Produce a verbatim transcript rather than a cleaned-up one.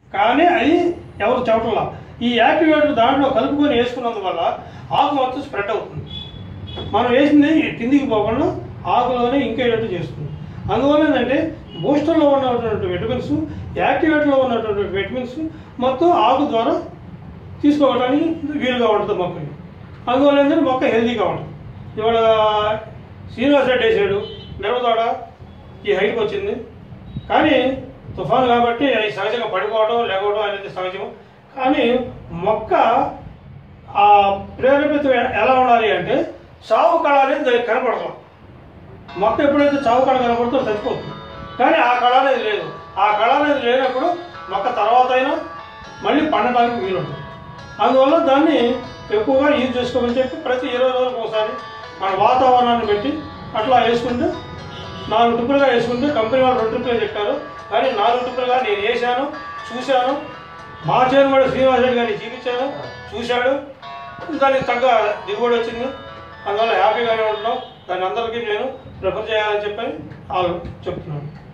కానీ అది ఎవరు చెప్పట్లా. ఈ యాక్టివేటర్ దాంట్లో కలుపుకొని వేసుకున్నందువల్ల ఆకు మొత్తం స్ప్రెడ్ అవుతుంది. మనం వేసింది కిందికి పోకుండా ఆకులోనే ఇంకేటట్టు చేస్తుంది. అందువల్ల ఏంటంటే బూస్టర్లో ఉన్నటువంటి విటమిన్స్, యాక్టివేటర్లో ఉన్నటువంటి విటమిన్స్ మొత్తం ఆకు ద్వారా తీసుకోవడానికి వీలుగా ఉంటుంది మొక్కకి. అందువల్ల ఏంటంటే మొక్క హెల్తీగా ఉంటుంది. ఇవాళ శ్రీనివాస్ రెడ్డి వేసాడు, మిరపతోట ఈ హైట్కి వచ్చింది. కానీ తుఫాను కాబట్టి అది సహజంగా పడిపోవడం లేకపోవడం అనేది సహజం. కానీ మొక్క ఆ ప్రేరేపితం ఎలా ఉండాలి అంటే చావు కళ అనేది దానికి కనపడతాం. మొక్క ఎప్పుడైతే చావు కళ కనపడుతుందో చచ్చిపోతుంది. కానీ ఆ కళ అనేది లేదు. ఆ కళ అనేది లేనప్పుడు మొక్క తర్వాత అయినా మళ్ళీ పండటానికి వీలుంటుంది. అందువల్ల దాన్ని ఎక్కువగా యూజ్ చేసుకోమని చెప్పి ప్రతి ఇరవై రోజులకు ఒకసారి మన వాతావరణాన్ని పెట్టి అట్లా వేసుకుంటే నాలుగు ట్రిప్పులుగా వేసుకుంటే కంపెనీ వాళ్ళు రెండు ట్రిప్పులు చెప్పారు. కానీ నాలుగు ట్రిప్పులుగా నేను వేసాను, చూశాను. మా చేను కూడా శ్రీనివాస్ రెడ్డి గారిని చూపించాను, చూశాడు. దానికి తగ్గ దిగుబడి వచ్చింది. అందువల్ల హ్యాపీగానే ఉంటున్నాం. దాన్ని అందరికీ నేను ప్రిఫర్ చేయాలని చెప్పని వాళ్ళు చెప్తున్నాను.